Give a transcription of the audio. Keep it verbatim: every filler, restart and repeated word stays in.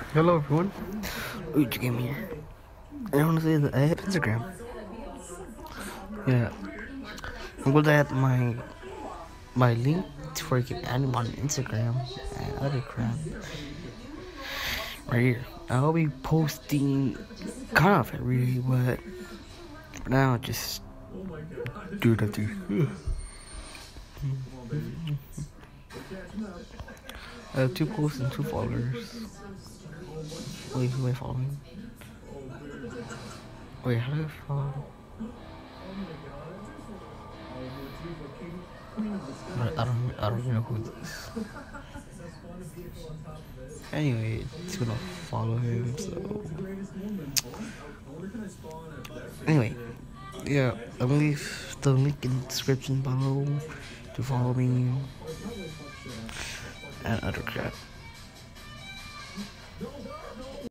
Hello everyone, Uchi Game here. I want to say that I have Instagram. Yeah, I'm going to add my my link for you can add me on Instagram and other crap right here. I'll be posting kind of every day, but for now just do it up to you. I have two posts and two followers. Wait, who am I following? Wait, how do I follow? I don't, I don't even know who this is. Anyway, it's gonna follow him, so. Anyway, yeah, I'm gonna leave the link in the description below to follow me and other crap.